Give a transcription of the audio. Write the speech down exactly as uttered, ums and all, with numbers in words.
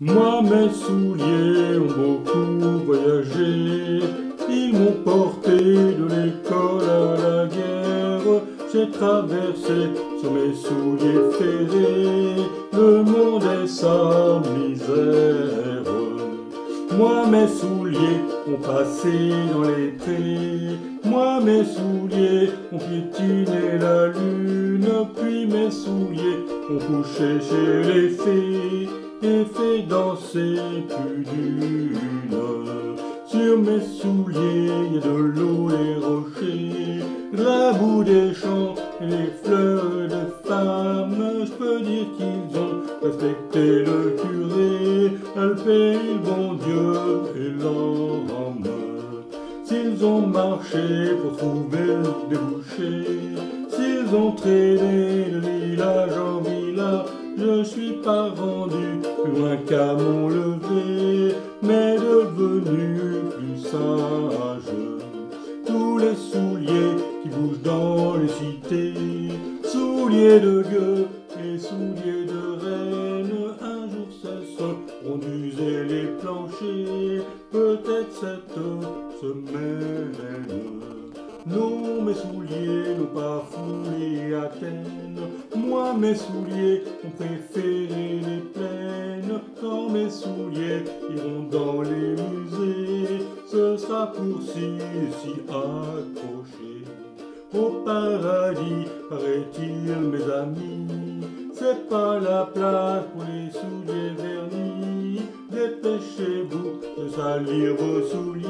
Moi, mes souliers ont beaucoup voyagé. Ils m'ont porté de l'école à la guerre. J'ai traversé sur mes souliers ferrés le monde et sa misère. Moi, mes souliers ont passé dans les prés. Moi, mes souliers ont piétiné la lune. Puis mes souliers ont couché chez les fées et fait danser plus d'une. Sur mes souliers, il y a de l'eau et rochers, de la boue des champs et les fleurs de femmes. Je peux dire qu'ils ont respecté le curé, le père, le bon Dieu et l'homme. S'ils ont marché pour trouver des bouchers, s'ils ont traîné de village en village, je suis pas rendu plus loin qu'à mon lever, mais devenu plus sage. Tous les souliers qui bougent dans les cités, souliers de gueux et souliers de reine, un jour cesseront d'user les planchers, peut-être cette semaine. Non, mes souliers n'ont pas foulé Athènes. Moi, mes souliers ont préféré les plaines. Quand mes souliers iront dans les musées, ce sera pour s'y s'y accrocher. Au paradis, paraît-il, mes amis, c'est pas la place pour les souliers vernis. Dépêchez-vous de salir vos souliers.